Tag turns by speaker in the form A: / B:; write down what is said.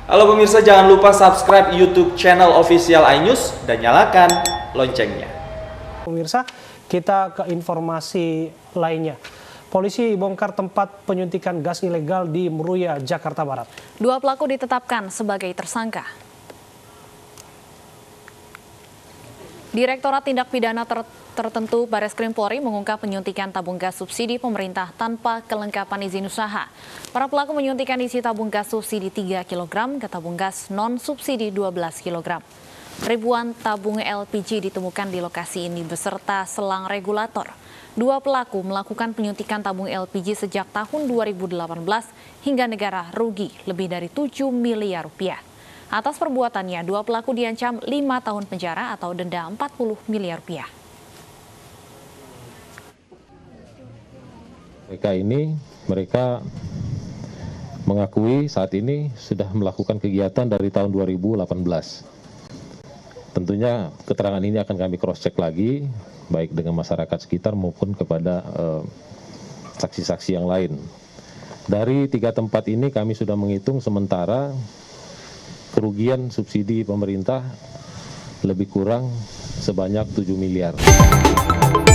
A: Halo pemirsa, jangan lupa subscribe YouTube channel official iNews dan nyalakan loncengnya.
B: Pemirsa, kita ke informasi lainnya. Polisi bongkar tempat penyuntikan gas ilegal di Meruya, Jakarta Barat.
C: 2 pelaku ditetapkan sebagai tersangka. Direktorat Tindak Pidana Tertentu Bareskrim Polri mengungkap penyuntikan tabung gas subsidi pemerintah tanpa kelengkapan izin usaha. Para pelaku menyuntikan isi tabung gas subsidi 3 kg ke tabung gas non-subsidi 12 kg. Ribuan tabung LPG ditemukan di lokasi ini beserta selang regulator. 2 pelaku melakukan penyuntikan tabung LPG sejak tahun 2018 hingga negara rugi lebih dari 7 miliar rupiah. Atas perbuatannya, 2 pelaku diancam 5 tahun penjara atau denda 40 miliar rupiah.
D: Mereka mengakui saat ini sudah melakukan kegiatan dari tahun 2018. Tentunya keterangan ini akan kami cross-check lagi, baik dengan masyarakat sekitar maupun kepada saksi-saksi yang lain. Dari 3 tempat ini kami sudah menghitung sementara kerugian subsidi pemerintah lebih kurang sebanyak 7 miliar.